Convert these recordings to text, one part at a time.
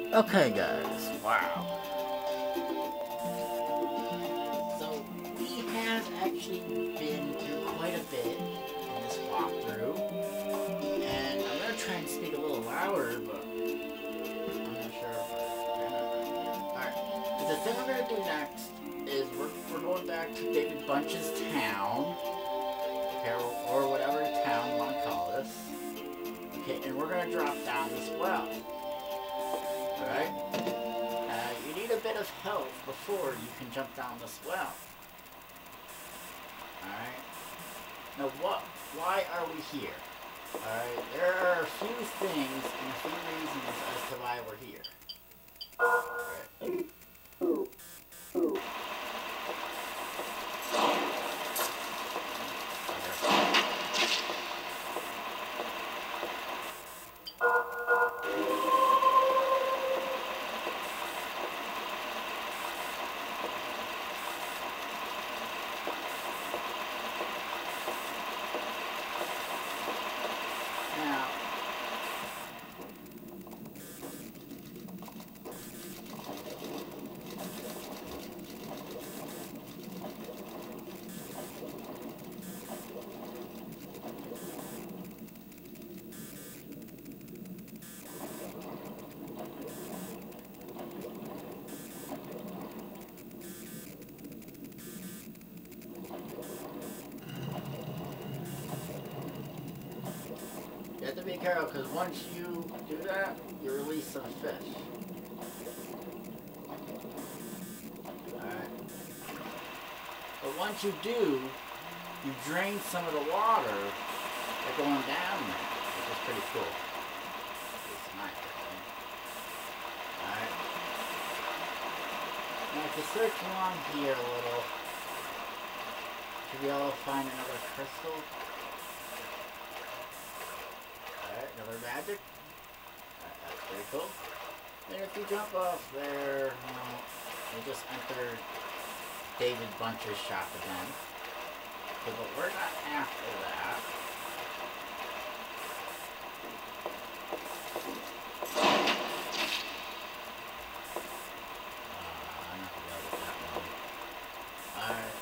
Okay, guys. Wow. So we have actually been through quite a bit in this walkthrough, and I'm gonna try and speak a little louder, but I'm not sure if I can or not. Alright. The thing we're gonna do next is we're going back to David Bunch's town, okay, or whatever town you want to call this. Okay, and we're gonna drop down this well. Alright? You need a bit of help before you can jump down this well. Alright? Now why are we here? Alright? There are a few things and a few reasons as to why we're here. Alright. Now, you have to be careful because once you do that, you release some fish. Alright. But once you do, you drain some of the water by going down there, which is pretty cool. It's my opinion. Alright. Now if you search along here a little, should be able to find another crystal. Alright, another magic. Alright, that's pretty cool. And if you jump off there, you just enter David Bunch's shop again. Okay, but we're not after that. I'm not gonna go with that one. Alright.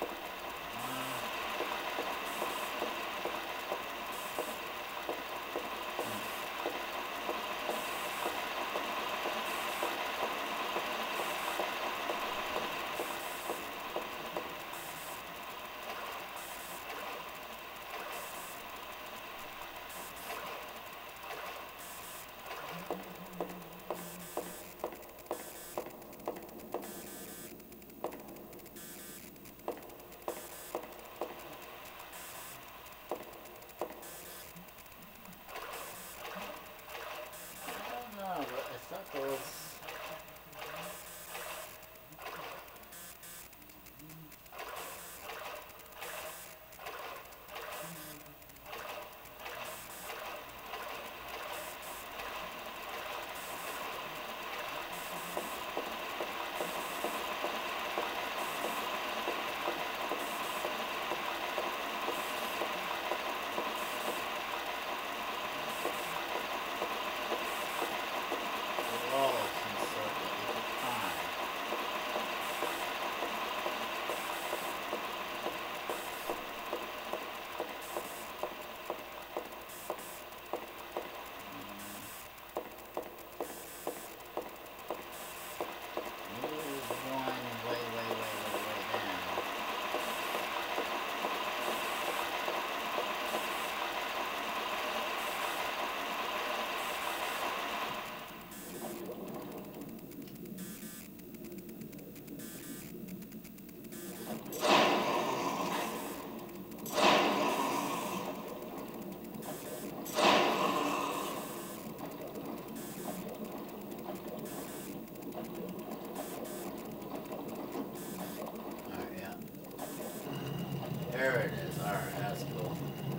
There it is. Alright, that's cool.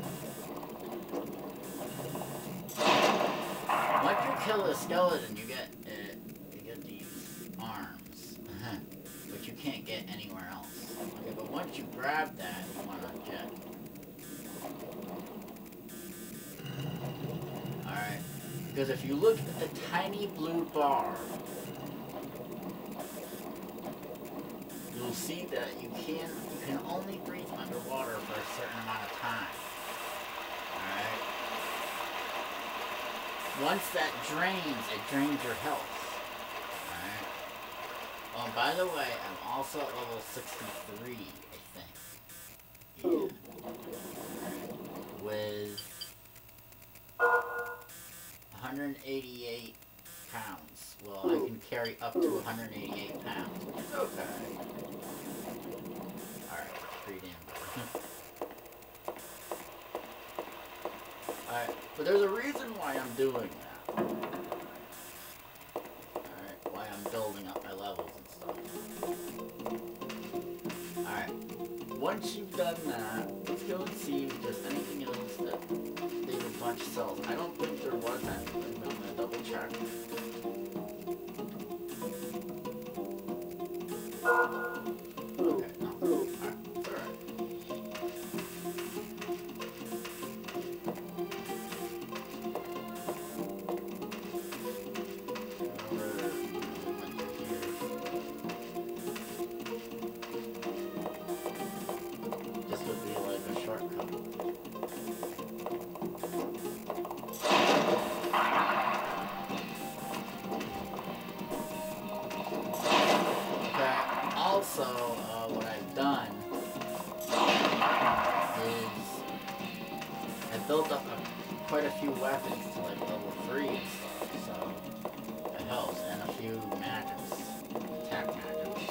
Once you kill a skeleton, you get these arms, but you can't get anywhere else. Okay, but once you grab that, you want to jet. Alright. Because if you look at the tiny blue bar, you'll see that you can only breathe underwater for a certain amount of time. Alright? Once that drains, it drains your health. Alright? Oh, by the way, I'm also at level 63, I think. Yeah. With 188 pounds. Well, I can carry up to 188 pounds. It's okay. Alright, pretty damn good. Alright, but there's a reason why I'm doing that. Alright, why I'm building up my levels and stuff. Alright, once you've done that, let's go and see if there's anything else that David Bunch sells. I don't think there was anything, but I'm gonna double check. Okay, no. Alright, it's alright. This would be like a shortcut. Also, what I've done is I built up quite a few weapons to like level 3 and stuff, so it helps, and a few magics, TAC magics.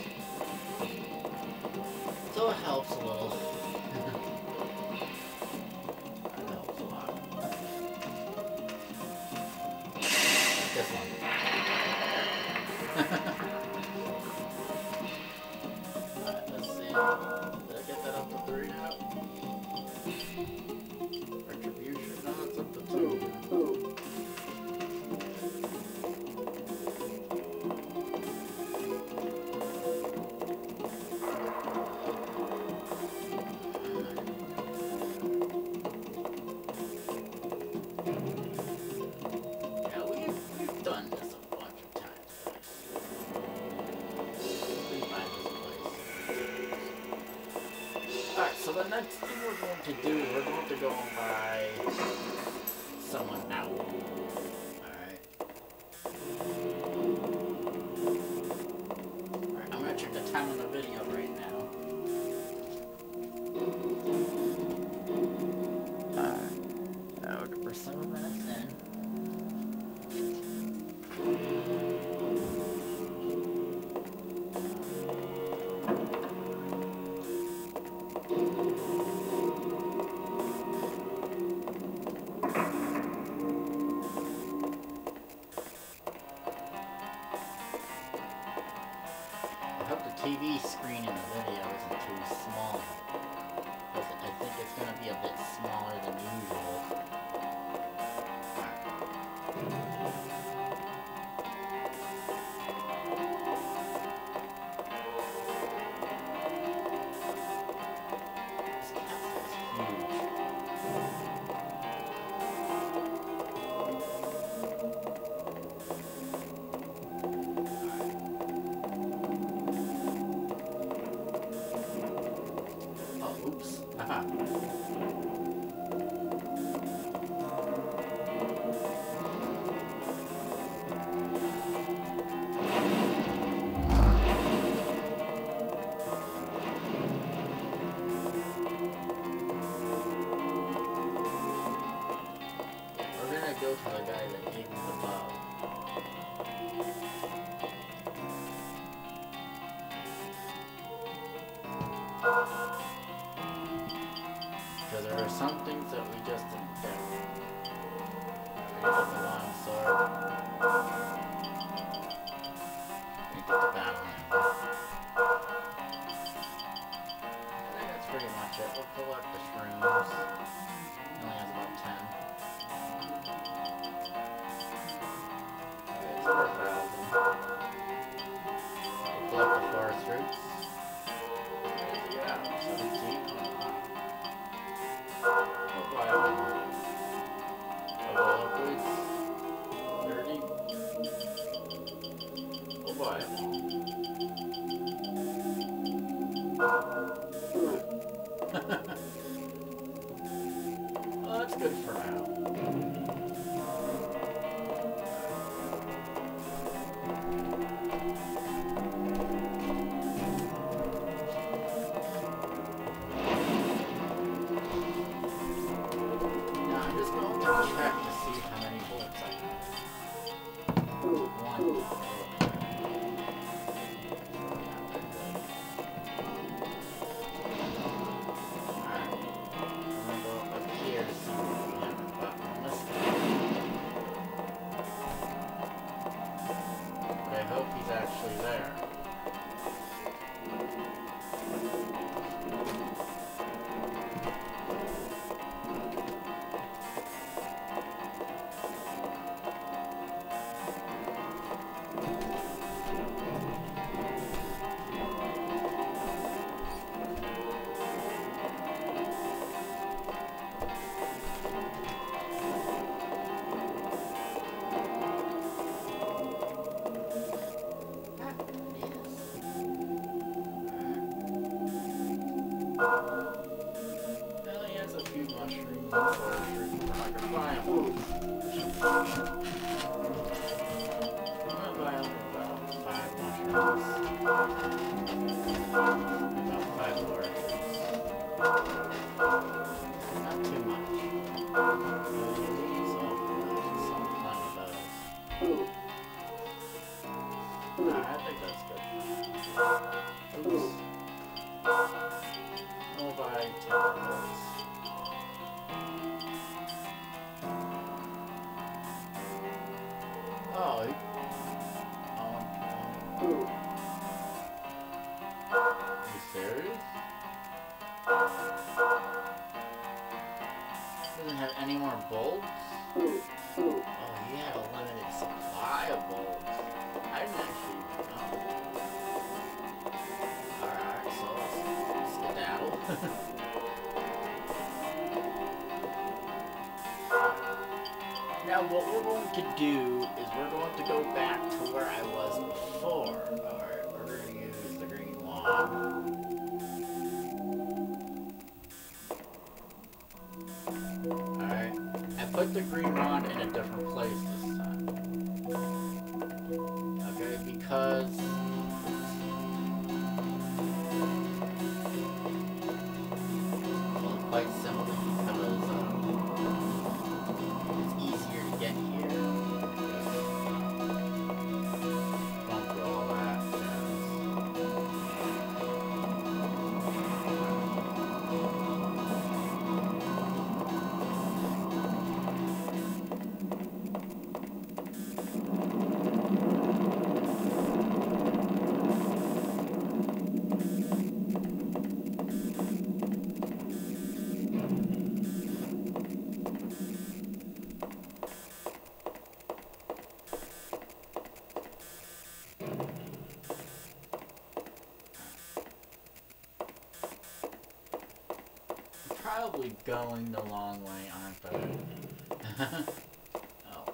So it helps a little. It helps a lot. This one. Did I get that up to 3 now? Retribution? No, it's up to 2. Yeah, we've done this a bunch of times, guys. Please buy this place. Alright, so the next thing we're going to do, we're going to go and buy someone out. Alright. Alright, I'm going to check the time on the video right now. Alright, we're 7 minutes in. I hope the TV screen in the video isn't too small. I think it's going to be a bit smaller than usual. This castle is huge. Oops. Haha. We're gonna go to the guy that gave me the bow. Because there are some things that we just didn't get. We got the long sword. We get the battle hammer. I think that's pretty much it. We'll collect the shrooms. He only has about 10. Okay, it's 4,000. We'll collect the forest roots. Yeah, 17. We'll buy one. boy. Well, that's good for now. Now I'm just going to check to see how many bullets I have. One. Actually there. Well, he has a few mushrooms and forestry. We're not gonna buy them. I'm gonna buy about 5 mushrooms. About 5 forestries. Not too much. I think that's good. Oops. We'll buy 10 of those. Oh, you serious? Doesn't have any more bulbs? Oh, he had a limited supply of bulbs. I didn't actually know. Alright, so let's skedaddle. Now what we're going to do is we're going to go back to where I was before. Alright, we're going to use the green wand. Alright, I put the green wand in a different place this time. Okay, because... well, quite simply because it's easier to get here. Don't do all that. Probably going the long way, aren't I? Oh.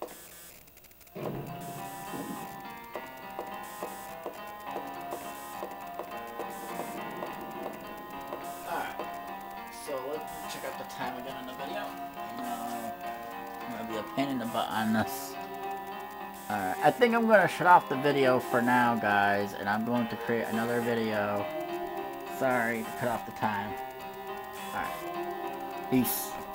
Alright. So let's check out the time again in the video. I'm gonna be a pain in the butt on this. Alright, I think I'm gonna shut off the video for now, guys, and I'm going to create another video. Sorry to cut off the time. Alright. Peace.